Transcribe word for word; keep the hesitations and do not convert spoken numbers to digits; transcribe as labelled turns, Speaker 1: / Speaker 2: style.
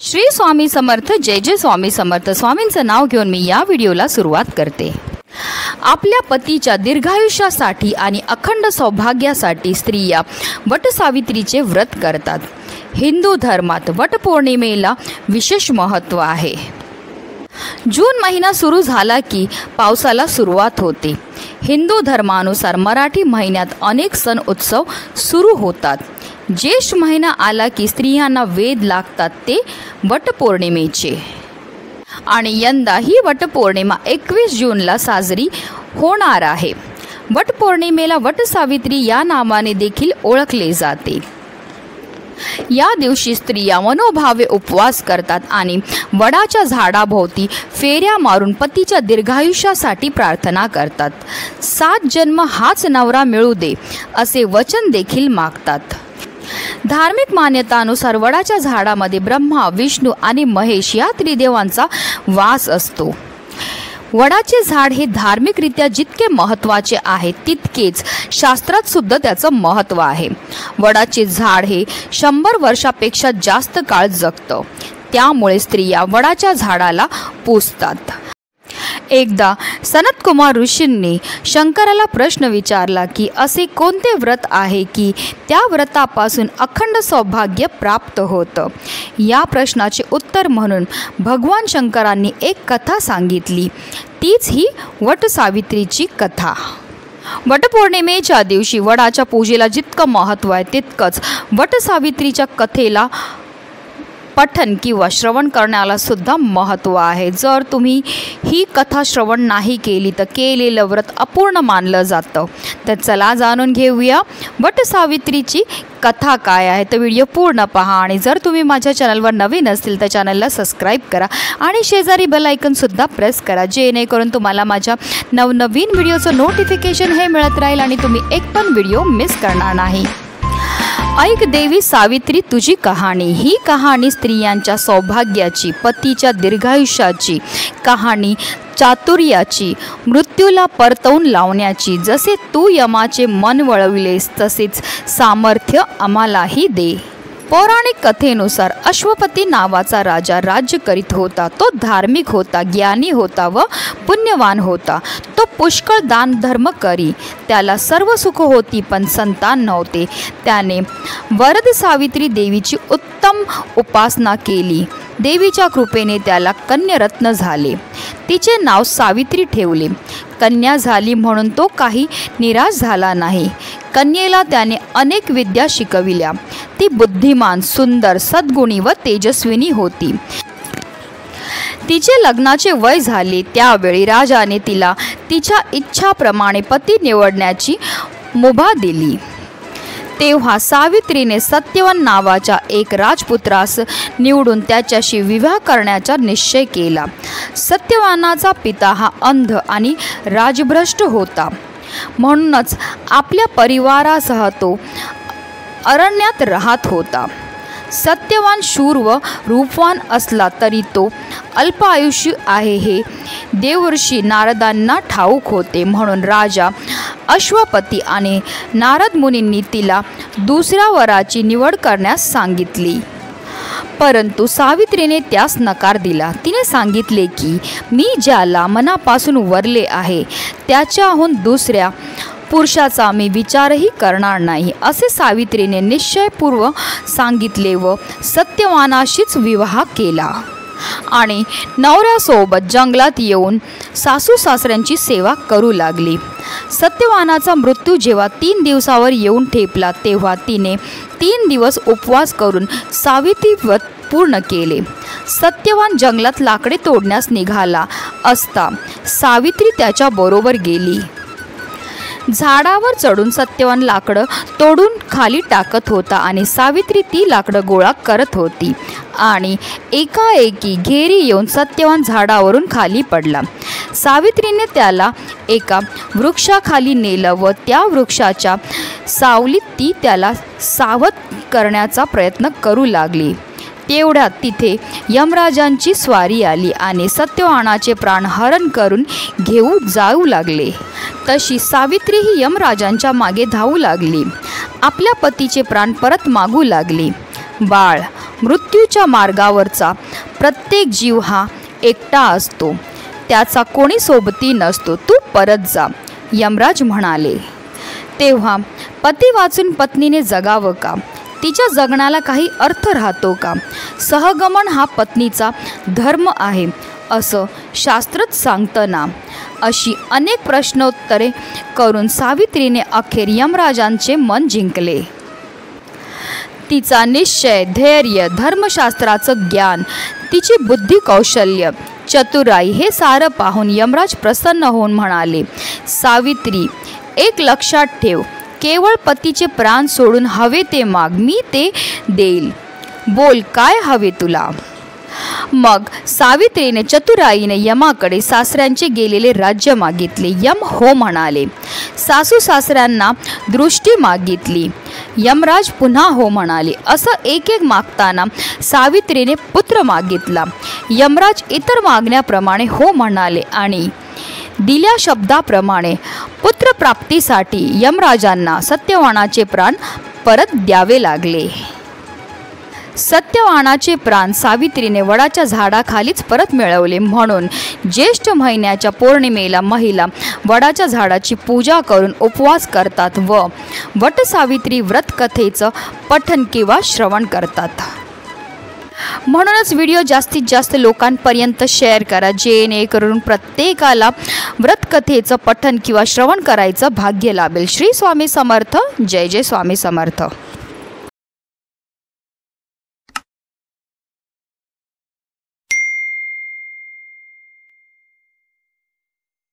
Speaker 1: श्री स्वामी समर्थ। जय जय स्वामी समर्थ। स्वामींचं नाव घेऊन मी या व्हिडिओला सुरुवात करते। आपल्या पतीच्या दीर्घायुष्यासाठी आणि अखंड सौभाग्यासाठी स्त्रिया वटसावित्रीचे व्रत करतात। हिंदू धर्मात वटपौर्णिमेला विशेष महत्त्व आहे। जून महिना सुरू झाला की पावसाला सुरुवात होते। हिंदू धर्मानुसार मराठी महिन्यात अनेक सण उत्सव सुरू होतात। ज्येष्ठ महिना आला की स्त्रियांना वेध लागतात ते वटपौर्णिमेचे। आणि यंदा ही वटपौर्णिमा एकवीस जूनला साजरी होणार आहे। वटपौर्णिमेला वटसावित्री या नावाने देखील ओळखले जाते। या दिवशी स्त्रिया मनोभावे उपवास करतात आणि वडाच्या झाडाभोवती फेऱ्या मारून पतीच्या दीर्घायुष्यासाठी प्रार्थना करतात। सात जन्म हाच नवरा मिळू दे असे वचन देखील मागतात। धार्मिक मान्यतानुसार वडाच्या झाडामध्ये ब्रह्मा, विष्णू आणि महेश या त्रिदेवांचा वास असतो। वडाचे झाड हे धार्मिकरित्या जितके महत्त्वाचे आहे तितकेच शास्त्रात सुद्धा त्याचं महत्त्व आहे। वडाचे झाड हे शंभर वर्षापेक्षा जास्त काळ जगतं, त्यामुळे स्त्रिया वडाच्या झाडाला पूजतात। एकदा सनतकुमार ऋषींनी शंकराला प्रश्न विचारला की असे कोणते व्रत आहे की त्या व्रतापासून अखंड सौभाग्य प्राप्त होतं। या प्रश्नाचे उत्तर म्हणून भगवान शंकरांनी एक कथा सांगितली, तीच ही वटसावित्रीची कथा। वटपौर्णिमेच्या दिवशी वडाच्या पूजेला जितकं महत्त्व आहे तितकंच वटसावित्रीच्या कथेला पठन किंवा श्रवण करण्याला सुद्धा महत्त्व आहे। जर तुम्ही ही कथा श्रवण नाही केली तर केलेलं व्रत अपूर्ण मानलं जातं। तर चला जाणून घेऊया वटसावित्रीची कथा काय आहे। तर व्हिडिओ पूर्ण पहा आणि जर तुम्ही माझ्या चॅनलवर नवीन असतील तर चॅनलला सबस्क्राईब करा आणि शेजारी बेल आयकॉन सुद्धा प्रेस करा, जेणेकरून तुम्हाला माझ्या नवनवीन व्हिडिओचं नोटिफिकेशन हे मिळत राहील आणि तुम्ही एक पण व्हिडिओ मिस करणार नाही। ऐक देवी सावित्री तुझी कहाणी। ही कहाणी स्त्रियांच्या सौभाग्याची, पतीच्या दीर्घायुष्याची कहाणी, चातुर्याची, मृत्यूला परतवून लावण्याची। जसे तू यमाचे मन वळविलेस तसेच सामर्थ्य आम्हालाही दे। पौराणिक कथेनुसार अश्वपती नावाचा राजा राज्य करीत होता। तो धार्मिक होता, ज्ञानी होता व पुण्यवान होता। तो पुष्कळ दान धर्म करी। त्याला सर्व सुख होती पण संतान नव्हते। त्याने वरद सावित्री देवीची उत्तम उपासना केली। देवीच्या कृपेने त्याला कन्यारत्न झाले। तिचे नाव सावित्री ठेवले। कन्या झाली म्हणून तो काही निराश झाला नाही। कन्येला त्याने अनेक विद्या शिकविल्या। ती बुद्धिमान, सुंदर, सद्गुणी व तेजस्विनी होती। तिचे लग्नाचे वय झाले त्यावेळी राजाने तिला तिच्या इच्छाप्रमाणे पती निवडण्याची मुभा दिली। तेव्हा सावित्रीने सत्यवान नावाच्या एक राजपुत्रास निवडून त्याच्याशी विवाह करण्याचा निश्चय केला। सत्यवानाचा पिता हा अंध आणि राजभ्रष्ट होता, म्हणूनच आपल्या परिवारासह तो अरण्यात राहत होता। सत्यवान शूर व रूपवान असला तरी तो अल्पायुष्य आहे हे देवर्षी नारदांना ठाऊक होते, म्हणून राजा अश्वपती आणि नारद मुनींनी तिला दुसऱ्या वराची निवड करण्यास सांगितली। परंतु सावित्रीने त्यास नकार दिला। तिने सांगितले की मी ज्याला मनापासून वरले आहे त्याच्याहून दुसऱ्या पुरुषाचा मी विचारही करणार नाही, असे सावित्रीने निश्चयपूर्वक सांगितले व सत्यवानाशीच विवाह केला आणि नवऱ्यासोबत जंगलात येऊन सासू सासऱ्यांची सेवा करू लागली। सत्यवानाचा मृत्यू जेव्हा तीन दिवसावर येऊन ठेपला तेव्हा तिने तीन दिवस उपवास करून सावित्री व्रत पूर्ण केले। सत्यवान जंगलात लाकडे तोडण्यास निघाला असता सावित्री त्याच्या बरोबर गेली। झाडावर चढून सत्यवान लाकडं तोडून खाली टाकत होता आणि सावित्री ती लाकडं गोळा करत होती आणि एकाएकी घेरी येऊन सत्यवान झाडावरून खाली पडला। सावित्रीने त्याला एका वृक्षाखाली नेलं व त्या वृक्षाच्या सावलीत ती त्याला सावध करण्याचा प्रयत्न करू लागली। तेवढ्यात तिथे यमराजांची स्वारी आली आणि सत्यवानाचे प्राण हरण करून घेऊ जाऊ लागले। तशी सावित्री ही यमराजांच्या मागे धावू लागली। आपल्या पतीचे प्राण परत मागू लागली। बाळ मृत्यूच्या मार्गावरचा प्रत्येक जीव हा एकटा असतो, त्याचा कोणी सोबती नसतो, तू परत जा, यमराज म्हणाले. तेव्हा पती वाचून पत्नीने जगावं का? तिच्या जगण्याला काही अर्थ राहतो का? सहगमन हा पत्नीचा धर्म आहे असं शास्त्रच सांगतं ना? अशी अनेक प्रश्नोत्तरे करून सावित्रीने अखेर यमराजांचे मन जिंकले. तिचा निश्चय, धैर्य, धर्मशास्त्राचं ज्ञान, तिची बुद्धी, कौशल्य, चतुराई हे सारं पाहून यमराज प्रसन्न होऊन म्हणाले, सावित्री, एक लक्षात ठेव, केवळ पतीचे प्राण सोडून हवे ते माग, मी ते देईल. बोल, काय हवे तुला? मग सावित्रीने चतुराईने यमाकडे सासऱ्यांचे गेलेले राज्य मागितले. यम हो म्हणाले. सासू सासऱ्यांना दृष्टी मागितली. यमराज पुन्हा हो म्हणाले. असं एक एक मागताना सावित्रीने पुत्र मागितला. यमराज इतर मागण्याप्रमाणे हो म्हणाले आणि दिल्या शब्दाप्रमाणे पुत्रप्राप्तीसाठी यमराजांना सत्यवानाचे प्राण परत द्यावे लागले. सत्यवानाचे प्राण सावित्रीने वडाच्या झाडाखालीच परत मिळवले. म्हणून ज्येष्ठ महिन्याच्या पौर्णिमेला महिला वडाच्या झाडाची पूजा करून उपवास करतात व वटसावित्री व्रतकथेचं पठण किंवा श्रवण करतात. म्हणूनच व्हिडिओ जास्तीत जास्त लोकांपर्यंत शेअर करा, जेणेकरून प्रत्येकाला व्रतकथेचं पठण किंवा श्रवण करायचं भाग्य लाभेल. श्री स्वामी समर्थ. जय जय स्वामी समर्थ.